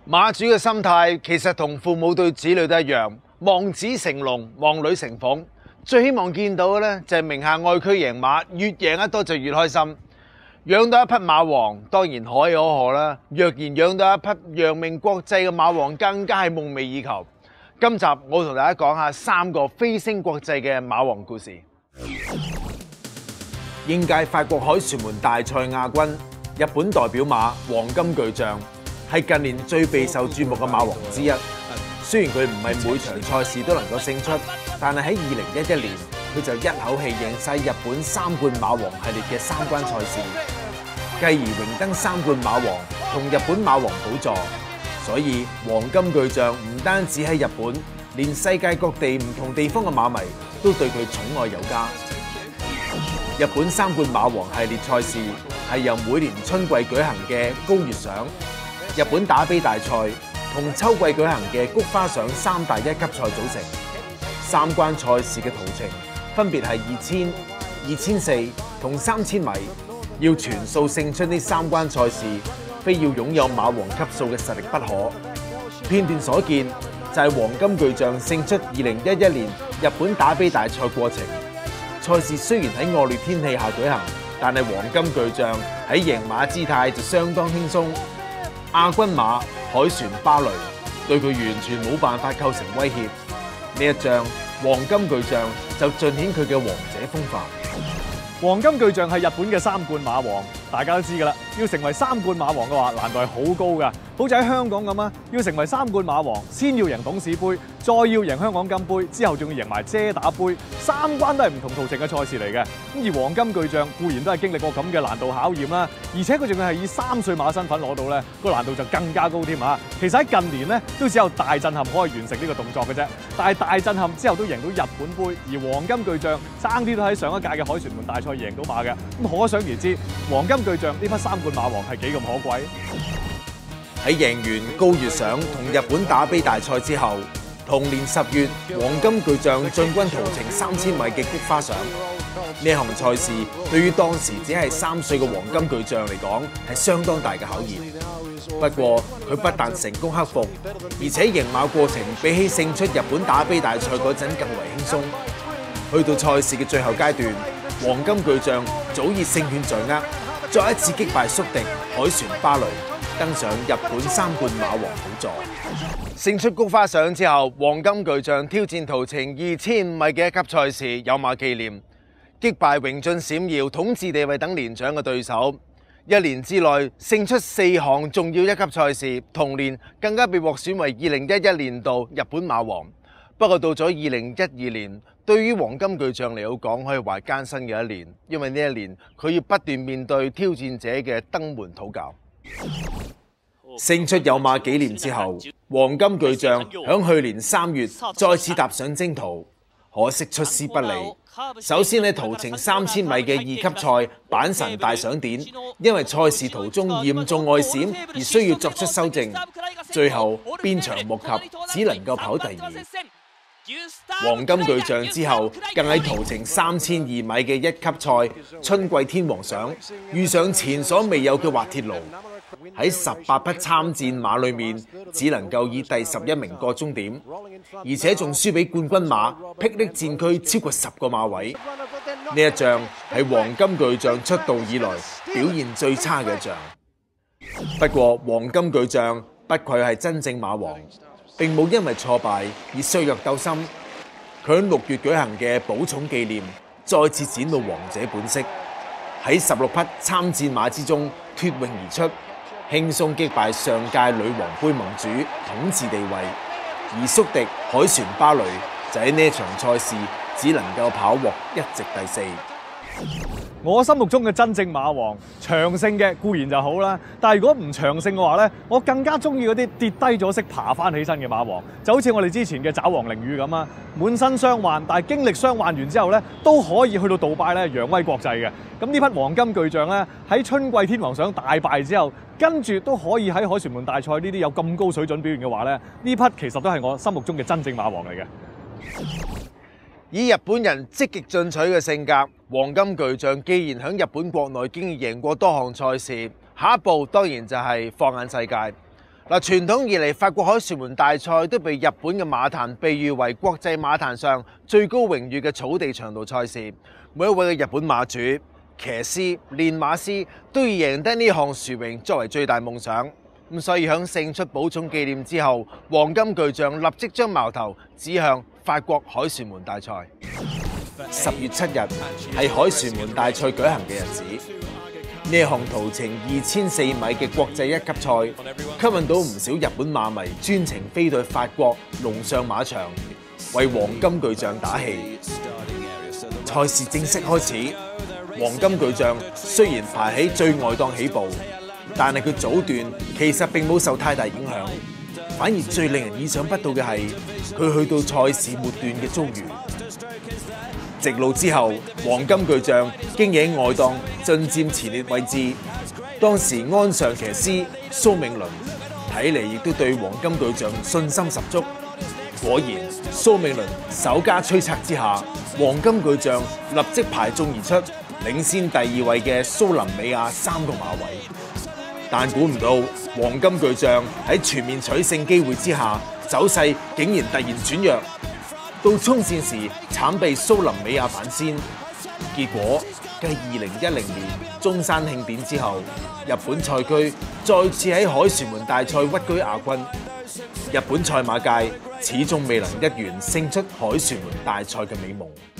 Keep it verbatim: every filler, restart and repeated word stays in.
馬主嘅心態其實同父母對子女都一樣，望子成龍，望女成鳳。最希望見到嘅咧就係名下愛駒贏馬，越贏得多就越開心。養到一匹馬王當然可喜可賀啦，若然養到一匹揚名國際嘅馬王，更加係夢寐以求。今集我同大家講下三個飛升國際嘅馬王故事。應屆法國凱旋門大賽亞軍，日本代表馬黃金巨匠。係近年最備受注目嘅馬王之一。雖然佢唔係每場賽事都能夠勝出，但係喺二零一一年，佢就一口氣贏晒日本三冠馬王系列嘅三關賽事，繼而榮登三冠馬王同日本馬王寶座。所以黃金巨匠唔單止喺日本，連世界各地唔同地方嘅馬迷都對佢寵愛有加。日本三冠馬王系列賽事係由每年春季舉行嘅皋月賞、日本打吡大賽同秋季舉行嘅菊花賞三大一級賽組成。三關賽事嘅途程分別係二千、二千四同三千米，要全數勝出呢三關賽事，非要擁有馬王級數嘅實力不可。片段所見就係黃金巨匠勝出二零一一年日本打吡大賽過程。賽事雖然喺惡劣天氣下舉行，但係黃金巨匠喺贏馬姿態就相當輕鬆。亞軍馬凱旋巴雷對佢完全冇辦法構成威脅，呢一仗黃金巨匠就盡顯佢嘅王者風範。 黃金巨匠係日本嘅三冠馬王，大家都知㗎啦。要成為三冠馬王嘅話，難度係好高㗎。好似喺香港咁啊，要成為三冠馬王，先要贏董事杯，再要贏香港金杯，之後仲要贏埋遮打杯，三關都係唔同途程嘅賽事嚟嘅。咁而黃金巨匠固然都係經歷過咁嘅難度考驗啦，而且佢仲係以三歲馬身份攞到咧，個難度就更加高添啊！其實喺近年咧，都只有大震撼可以完成呢個動作嘅啫。但係大震撼之後都贏到日本杯，而黃金巨匠爭啲都喺上一屆嘅凱旋門大賽贏到馬嘅。咁可想而知，黃金巨匠呢匹三冠馬王係幾咁可貴。 喺贏完皋月賞同日本打吡大賽之後，同年十月，黃金巨匠進軍途程三千米嘅菊花賞。呢項賽事對於當時只係三歲嘅黃金巨匠嚟講係相當大嘅考驗。不過佢不但成功克服，而且贏馬過程比起勝出日本打吡大賽嗰陣更為輕鬆。去到賽事嘅最後階段，黃金巨匠早已勝券在握，再一次擊敗宿敵凱旋巴雷，登上日本三冠馬王寶座。勝出菊花賞之後，黃金巨匠挑戰途程二千五米嘅一級賽事有馬紀念，擊敗榮進閃耀、統治地位等年長嘅對手。一年之內勝出四項重要一級賽事，同年更加被獲選為二零一一年度日本馬王。不過到咗二零一二年，對於黃金巨匠嚟講，可以話艱辛嘅一年，因為呢一年佢要不斷面對挑戰者嘅登門討教。勝出有馬紀念之後，黃金巨匠響去年三月再次踏上征途，可惜出師不利。首先喺途程三千米嘅二級賽阪神大賞典，因為賽事途中嚴重外閃而需要作出修正，最後鞭長莫及，只能夠跑第二。黃金巨匠之後，更喺途程三千二米嘅一級賽春季天皇賞遇上前所未有嘅滑鐵盧，喺十八匹參戰馬裏面，只能夠以第十一名過終點，而且仲輸俾冠軍馬霹靂戰區超過十個馬位。呢一仗係黃金巨匠出道以來表現最差嘅一仗。不過黃金巨匠不愧係真正馬王，並冇因為挫敗而削弱鬥心。佢喺六月舉行嘅寶塚紀念，再次展露王者本色，喺十六匹參戰馬之中脫穎而出，輕鬆擊敗上屆女王盃盟主統治地位。而宿敵凱旋巴雷就喺呢場賽事只能夠跑獲一席第四。 我心目中嘅真正馬王，長勝嘅固然就好啦，但係如果唔長勝嘅話咧，我更加中意嗰啲跌低咗識爬翻起身嘅馬王，就好似我哋之前嘅爪王凌雨咁啊，滿身傷患，但係經歷傷患完之後咧，都可以去到杜拜咧揚威國際嘅。咁呢匹黃金巨匠咧喺春季天皇賞大敗之後，跟住都可以喺凱旋門大賽呢啲有咁高水準表現嘅話咧，呢匹其實都係我心目中嘅真正馬王嚟嘅。 以日本人積極進取嘅性格，黃金巨匠既然喺日本國內經已贏過多項賽事，下一步當然就係放眼世界。 嗱，傳統以嚟，法國凱旋門大賽都被日本嘅馬壇被譽為國際馬壇上最高榮譽嘅草地長度賽事。每一位嘅日本馬主、騎師、練馬師都以贏得呢項殊榮作為最大夢想。咁所以喺勝出寶塚紀念之後，黃金巨匠立即將矛頭指向法國凱旋門大賽。十月七日係凱旋門大賽舉行嘅日子。呢項途程二千四米嘅國際一級賽，吸引到唔少日本馬迷專程飛到法國龍上馬場，為黃金巨匠打氣。賽事正式開始，黃金巨匠雖然排喺最外檔起步，但係佢早段其實並冇受太大影響，反而最令人意想不到嘅係佢去到賽事末段嘅遭遇。直路之後，黃金巨匠經已喺外檔進佔前列位置。當時鞍上騎師蘇銘倫睇嚟亦都對黃金巨匠信心十足。果然，蘇銘倫首家催策之下，黃金巨匠立即排眾而出，領先第二位嘅蘇林美亞三個馬位。但估唔到黃金巨匠喺全面取勝機會之下，走勢竟然突然轉弱。到衝線時，慘被蘇林美亞反先。結果繼二零一零年中山慶典之後，日本賽區再次喺凱旋門大賽屈居亞軍。日本賽馬界始終未能一圓勝出凱旋門大賽嘅美夢。